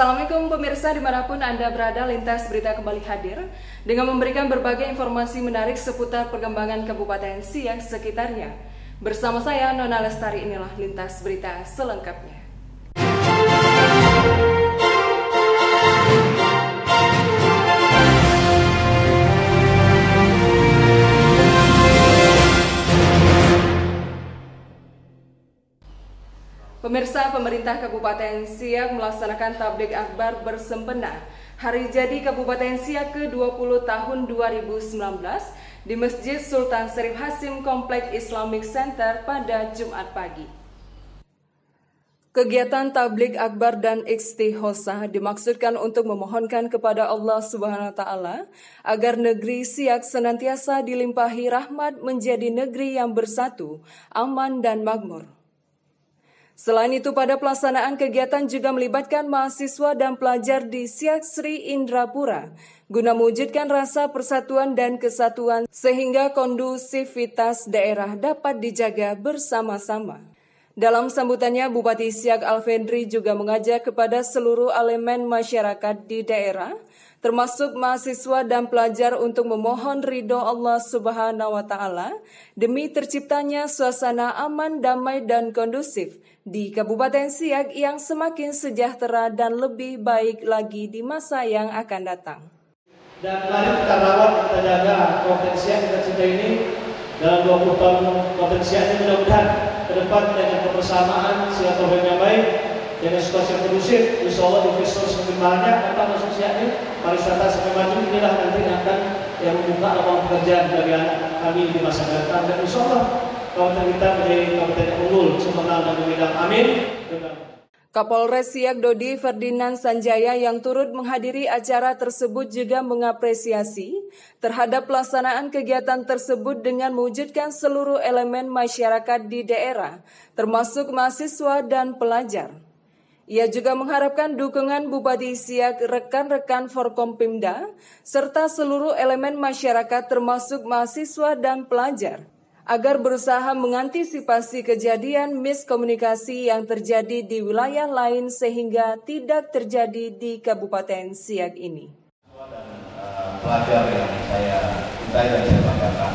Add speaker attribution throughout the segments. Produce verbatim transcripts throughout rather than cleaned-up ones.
Speaker 1: Assalamualaikum pemirsa dimanapun Anda berada, Lintas Berita kembali hadir dengan memberikan berbagai informasi menarik seputar perkembangan Kabupaten Siak sekitarnya. Bersama saya Nona Lestari, inilah Lintas Berita selengkapnya. Pemirsa, pemerintah Kabupaten Siak melaksanakan tablik akbar bersempena Hari Jadi Kabupaten Siak ke dua puluh tahun dua ribu sembilan belas di Masjid Sultan Syarif Hasim Komplek Islamic Center pada Jumat pagi. Kegiatan tablik akbar dan istighosah dimaksudkan untuk memohonkan kepada Allah Subhanahu wa taala agar negeri Siak senantiasa dilimpahi rahmat menjadi negeri yang bersatu, aman dan makmur. Selain itu, pada pelaksanaan kegiatan juga melibatkan mahasiswa dan pelajar di Siak Sri Indrapura guna mewujudkan rasa persatuan dan kesatuan sehingga kondusivitas daerah dapat dijaga bersama-sama. Dalam sambutannya, Bupati Siak Alfendri juga mengajak kepada seluruh elemen masyarakat di daerah, termasuk mahasiswa dan pelajar untuk memohon ridho Allah Subhanahu wa taala demi terciptanya suasana aman, damai dan kondusif di Kabupaten Siak yang semakin sejahtera dan lebih baik lagi di masa yang akan datang.
Speaker 2: Dan mari kita rawat, kita jaga Kabupaten Siak kita cinta ini dalam dua puluh tahun Kabupaten Siak ini, mudah-mudahan ke depan dengan kebersamaan, silaturahmi yang baik, dengan situasi yang kondusif, insya Allah investor semakin banyak datang masuk Siak ini, pariwisata semakin maju. Inilah nanti akan yang membuka lapangan pekerjaan bagi anak kami di masa datang, dan insya Allah kabupaten kita menjadi kabupaten yang unggul, sempurna dan gemilang. Amin.
Speaker 1: Kapolres Siak Dodi Ferdinand Sanjaya yang turut menghadiri acara tersebut juga mengapresiasi terhadap pelaksanaan kegiatan tersebut dengan mewujudkan seluruh elemen masyarakat di daerah, termasuk mahasiswa dan pelajar. Ia juga mengharapkan dukungan Bupati Siak, rekan-rekan Forkompimda, serta seluruh elemen masyarakat termasuk mahasiswa dan pelajar, agar berusaha mengantisipasi kejadian miskomunikasi yang terjadi di wilayah lain sehingga tidak terjadi di Kabupaten Siak ini.
Speaker 3: Dan uh, pelajar yang saya cintai dan saya banggakan,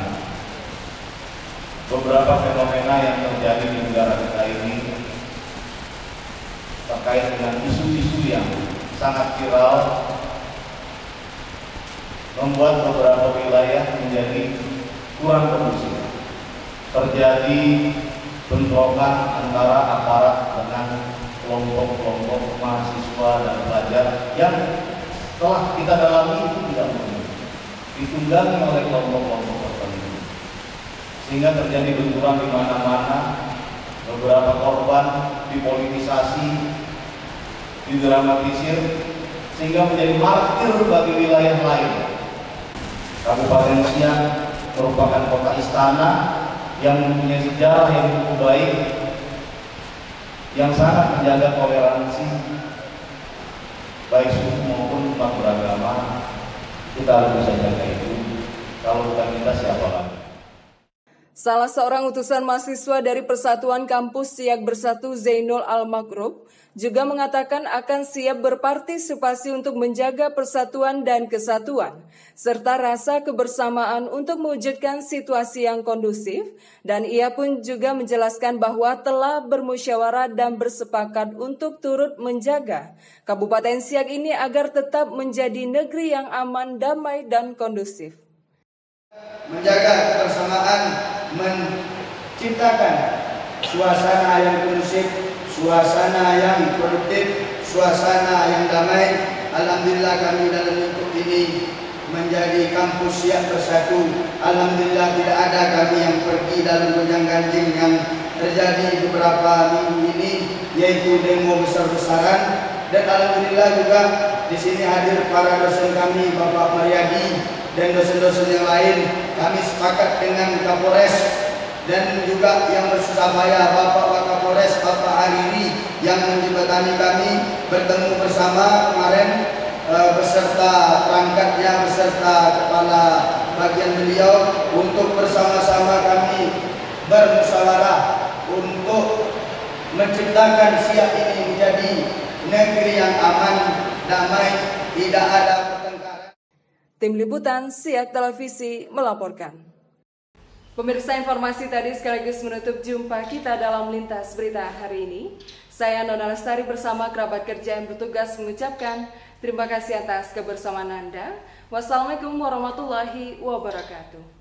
Speaker 3: beberapa fenomena yang terjadi di negara kita ini terkait dengan isu-isu yang sangat viral membuat beberapa wilayah menjadi kurang kondusif. Terjadi bentrokan antara aparat dengan kelompok-kelompok mahasiswa dan pelajar yang telah kita dalami itu tidak mungkin ditunggangi oleh kelompok-kelompok tertentu, sehingga terjadi benturan di mana-mana. Beberapa korban dipolitisasi, didramatisir, sehingga menjadi martir bagi wilayah lain. Kabupaten Siak merupakan kota istana yang mempunyai sejarah yang cukup baik, yang sangat menjaga toleransi baik suku maupun umat beragama. Kita harus bisa jaga itu. Kalau bukan kita, siapa lagi?
Speaker 1: Salah seorang utusan mahasiswa dari Persatuan Kampus Siak Bersatu, Zainul Al-Makrub, juga mengatakan akan siap berpartisipasi untuk menjaga persatuan dan kesatuan, serta rasa kebersamaan untuk mewujudkan situasi yang kondusif, dan ia pun juga menjelaskan bahwa telah bermusyawarah dan bersepakat untuk turut menjaga Kabupaten Siak ini agar tetap menjadi negeri yang aman, damai, dan kondusif.
Speaker 4: Menjaga kebersamaan, menciptakan suasana yang kondusif, suasana yang produktif, suasana yang damai. Alhamdulillah kami dalam lingkup ini menjadi kampus Siak Bersatu. Alhamdulillah tidak ada kami yang pergi dalam gonjang-ganjing yang terjadi beberapa minggu ini, yaitu demo besar-besaran. Dan alhamdulillah juga di sini hadir para dosen kami, Bapak Mariadi dan dosen-dosen yang lain. Kami sepakat dengan Kapolres dan juga yang bersusah payah Bapak Wakapolres, Bapak Hariri yang menjembatani kami bertemu bersama kemarin e, beserta perangkatnya, beserta kepala bagian beliau, untuk bersama-sama kami bermusyawarah untuk menciptakan Siak ini menjadi negeri yang aman, damai, tidak ada pertengkaran.
Speaker 1: Tim Liputan Siak Televisi melaporkan. Pemirsa, informasi tadi sekaligus menutup jumpa kita dalam Lintas Berita hari ini. Saya Nona Lestari bersama kerabat kerja yang bertugas mengucapkan terima kasih atas kebersamaan Anda. Wassalamualaikum warahmatullahi wabarakatuh.